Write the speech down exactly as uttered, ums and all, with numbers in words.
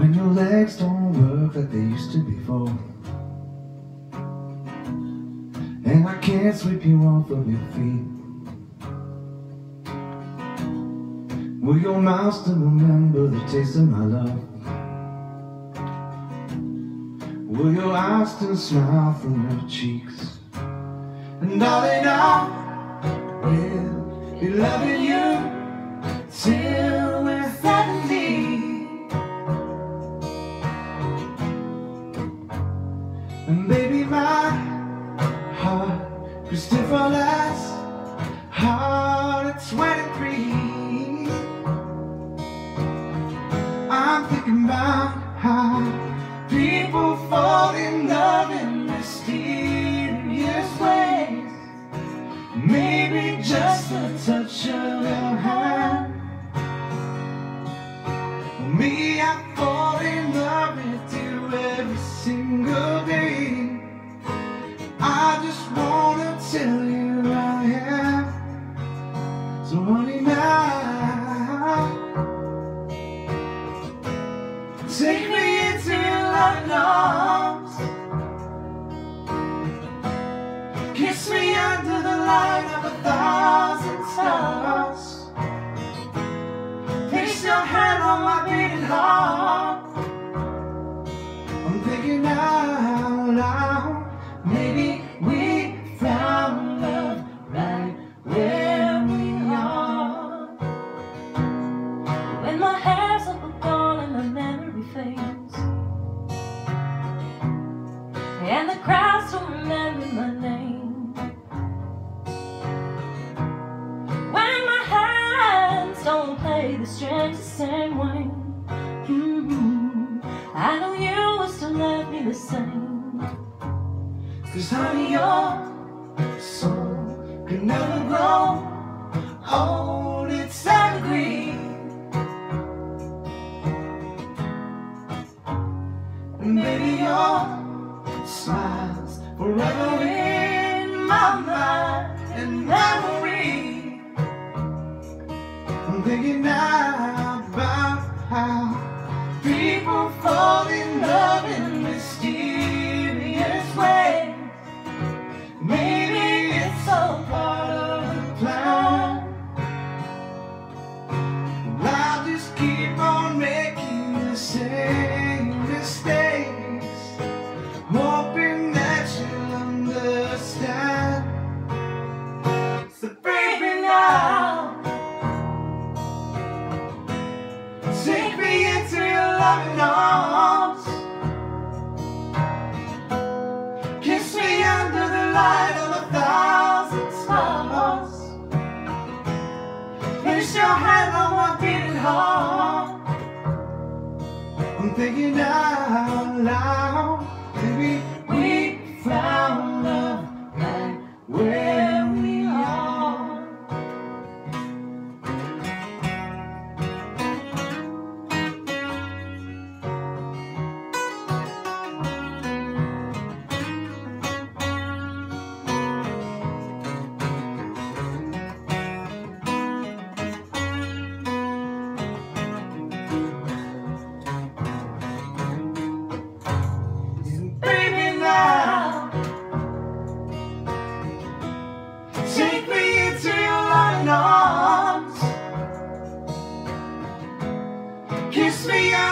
when your legs don't work like they used to before, and I can't sweep you off of your feet. Will your mouth still remember the taste of my love? Will your eyes still smile from your cheeks? And darling, I will be loving you till we're seventy. And baby, my heart could still fall as hard at twenty-three. I'm thinking about how people fall in love in mysterious ways. Maybe just a touch of your hand. Me, I fall in love with you every single day. I just wanna tell you I am. So honey, now take me into your loving arms. Kiss me under the light of a thousand stars. Place your hand on my beating heart. I'm thinking out loud, maybe we found love right where we are. When my hair's up a ball and my memory fades, and the crowds don't remember my name, when my hands don't play the strings the same way, mm-hmm, I know you will still love me the same. 'Cause honey, your soul can never grow old, it's evergreen. And baby, your smile's forever in my mind and memory. I'm thinking now about how people fall in love in mysterious ways. Maybe it's all part of the plan. I'll just keep on making the same mistakes, hoping that you'll understand. So baby, now take me into your loving arms. Kiss me under the light of a thousand stars. Place your hand on my beating heart. I'm thinking out loud, maybe we found love right where we are. Take me into your loving arms. Kiss me out.